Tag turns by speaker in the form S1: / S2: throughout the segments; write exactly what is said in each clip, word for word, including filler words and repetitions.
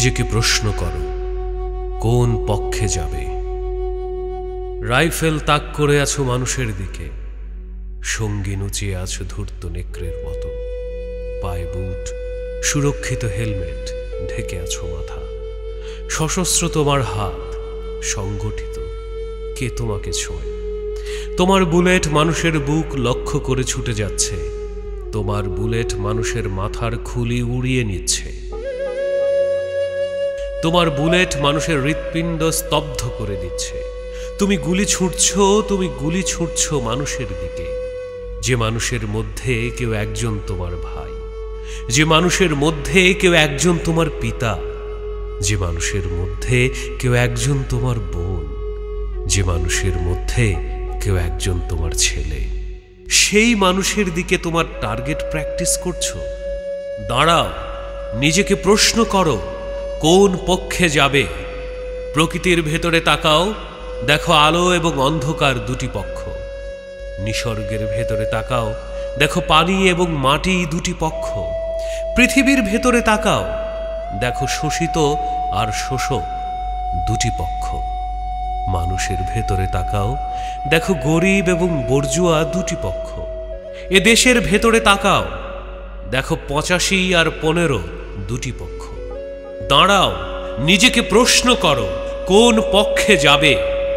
S1: নিজেকে প্রশ্ন করো, কোন পক্ষে যাবে? রাইফেল তাক করে আছো মানুষের দিকে, সঙ্গী নুচিয়ে আছো ধূর্ত নেকড়ের মতো। পায়ে বুট, সুরক্ষিত হেলমেট, ঢেকে আছো মাথা। সশস্ত্র তোমার হাত, সংগঠিত। কে তোমাকে ছোঁয়? তোমার বুলেট মানুষের বুক লক্ষ্য করে ছুটে যাচ্ছে। তোমার বুলেট মানুষের মাথার খুলি উড়িয়ে নিচ্ছে। তোমার বুলেট মানুষের হৃৎপিণ্ড স্তব্ধ করে দিচ্ছে। তুমি গুলি ছুটছ, তুমি গুলি ছুটছ মানুষের দিকে, যে মানুষের মধ্যে কেউ একজন তোমার ভাই, যে মানুষের মধ্যে কেউ একজন তোমার পিতা, যে মানুষের মধ্যে কেউ একজন তোমার বোন, যে মানুষের মধ্যে কেউ একজন তোমার ছেলে। সেই মানুষের দিকে তোমার টার্গেট প্র্যাকটিস করছো। দাঁড়াও, নিজেকে প্রশ্ন করো, কোন পক্ষে যাবে? প্রকৃতির ভেতরে তাকাও, দেখো আলো এবং অন্ধকার দুটি পক্ষ। নিসর্গের ভেতরে তাকাও, দেখো পানি এবং মাটি দুটি পক্ষ। পৃথিবীর ভেতরে তাকাও, দেখো শোষিত আর শোষক দুটি পক্ষ। মানুষের ভেতরে তাকাও, দেখো গরিব এবং বর্জুয়া দুটি পক্ষ। এ দেশের ভেতরে তাকাও, দেখো পঁচাশি আর পনেরো দুটি পক্ষ। দাঁড়াও, নিজেকে প্রশ্ন করো, কোন পক্ষে যাবে?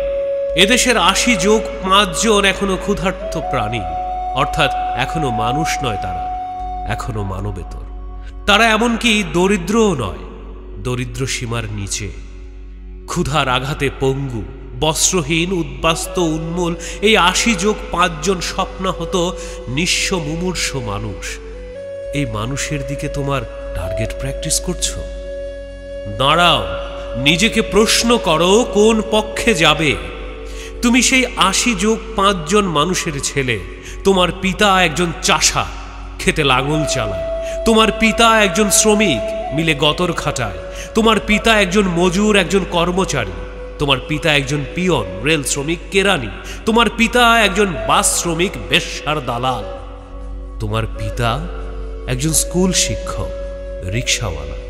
S1: এদেশের আশি যোগ পাঁচজন এখনো ক্ষুধার্ত প্রাণী, অর্থাৎ এখনো মানুষ নয়, তারা এখনো মানবেতর। তারা এমনকি দরিদ্রও নয়, দরিদ্র সীমার নিচে। ক্ষুধার আঘাতে পঙ্গু, বস্ত্রহীন, উদ্বাস্ত, উন্মূল এই আশি যোগ পাঁচজন স্বপ্নাহত নিঃস্ব মুমূর্ষ মানুষ। এই মানুষের দিকে তোমার টার্গেট প্র্যাকটিস করছো। দাঁড়াও, নিজেকে প্রশ্ন করো, কোন পক্ষে যাবে? তুমি সেই আশি যোগ পাঁচজন মানুষের ছেলে। তোমার পিতা একজন চাষা, খেতে লাঙল চালায়। তোমার পিতা একজন শ্রমিক, মিলে গতর খাটায়। তোমার পিতা একজন মজুর, একজন কর্মচারী। তোমার পিতা একজন পিয়ন, রেল শ্রমিক, কেরানি। তোমার পিতা একজন বাস শ্রমিক, বেশ্যার দালাল। তোমার পিতা একজন স্কুল শিক্ষক, রিক্সাওয়ালা।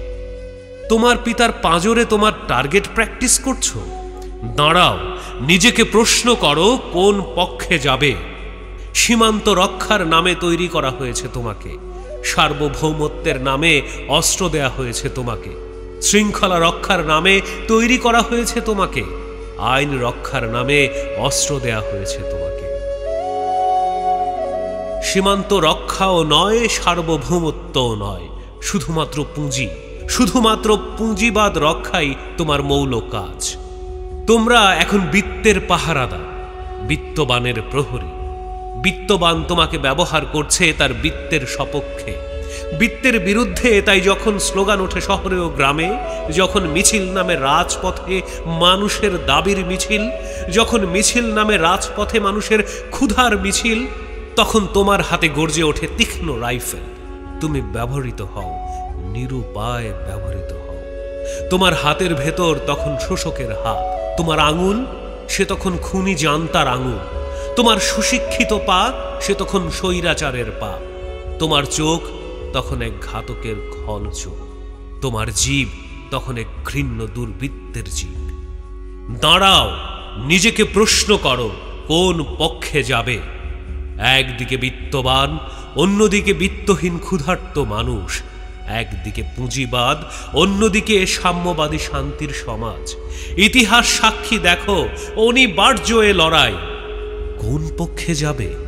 S1: তোমার পিতার পাঁজরে তোমার টার্গেট প্র্যাকটিস করছো। দাঁড়াও, নিজেকে প্রশ্ন করো, কোন পক্ষে যাবে? সীমান্ত রক্ষার নামে তৈরি করা হয়েছে তোমাকে। সার্বভৌমত্বের নামে অস্ত্র দেয়া হয়েছে তোমাকে। শৃঙ্খলা রক্ষার নামে তৈরি করা হয়েছে তোমাকে। আইন রক্ষার নামে অস্ত্র দেয়া হয়েছে তোমাকে। সীমান্ত রক্ষাও নয়, সার্বভৌমত্বও নয়, শুধুমাত্র পুঁজি। শুধুমাত্র পুঁজিবাদ রক্ষাই তোমার মৌল কাজ। তোমরা এখন বিত্তের পাহারাদার, বিত্তবানের প্রহরী। বিত্তবান তোমাকে ব্যবহার করছে তার বিত্তের সপক্ষে, বিত্তের বিরুদ্ধে। তাই যখন স্লোগান ওঠে শহরে ও গ্রামে, যখন মিছিল নামে রাজপথে মানুষের দাবির মিছিল, যখন মিছিল নামে রাজপথে মানুষের ক্ষুধার মিছিল, তখন তোমার হাতে গর্জে ওঠে তীক্ষ্ণ রাইফেল। তুমি ব্যবহৃত হও, নিরুপায় ব্যবহৃত হও। তোমার হাতের ভেতর তখন শোষকের হাত। তোমার আঙুল, সে তখন খুনি জান্তার আঙুল। তোমার সুশিক্ষিত পা, সে তখন স্বৈরাচারের পা। তোমার চোখ তখন এক ঘাতকের ঘন চোখ। তোমার জীব তখন এক ঘৃণ্য দুর্বৃত্তের জীব। দাঁড়াও, নিজেকে প্রশ্ন করো, কোন পক্ষে যাবে? একদিকে বিত্তবান, অন্যদিকে বিত্তহীন ক্ষুধার্ত মানুষ। একদিকে পুঁজিবাদ, অন্যদিকে সাম্যবাদী শান্তির সমাজ। ইতিহাস সাক্ষী, দেখো অনিবার্য এ লড়াই। কোন পক্ষে যাবে?